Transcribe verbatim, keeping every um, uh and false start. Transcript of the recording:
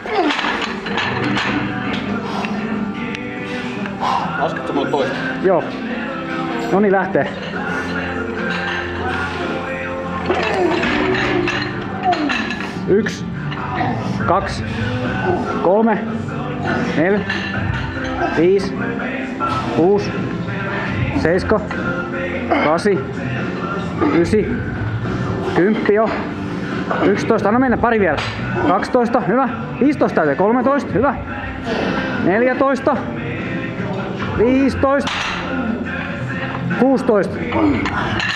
Lasketko mulle toista? Joo. Noniin lähtee. Yksi, kaksi, kolme, neljä, viisi, kuusi, seitsemän, kahdeksan, yhdeksän, kymmenen jo. yksitoista, anna mennä, pari vielä. kaksitoista, hyvä. viisitoista täyteen, kolmetoista, hyvä. neljätoista, viisitoista, kuusitoista.